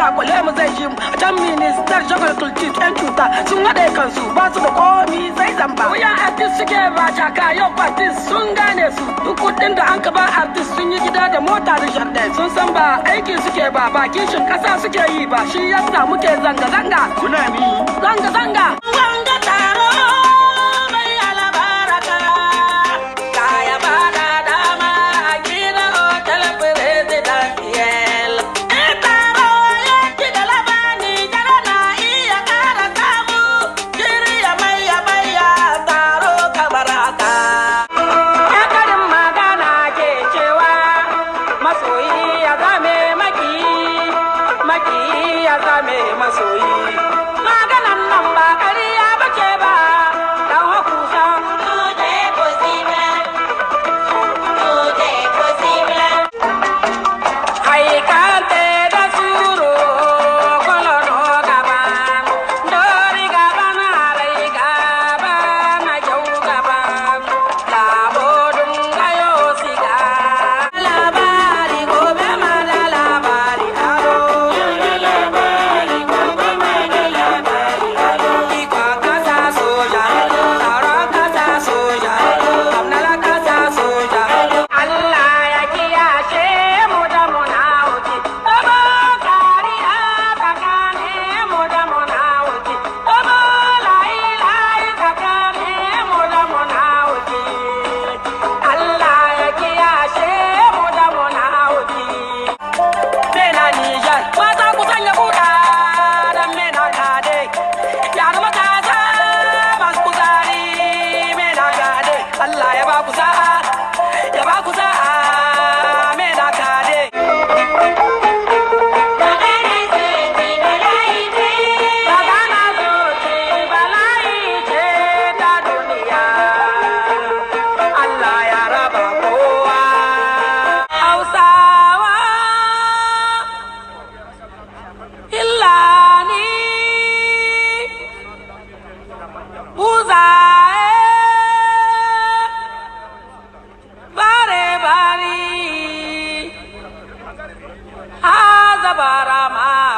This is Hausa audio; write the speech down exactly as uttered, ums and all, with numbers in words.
kwale mu zai ji mu a can ministar shagar kulti yan cuta sun haɗe kansu ba su da komi sai zamba wuyan artist suke ba jaka yau artist sun gane su duk kudin da an ka ba artist sun yi gida da mota da jardin sun san ba aiki suke ba ba kishin kasa suke yi ba shi yasa muke zanga-zanga kuna mi zanga-zanga wanga taro Bara ma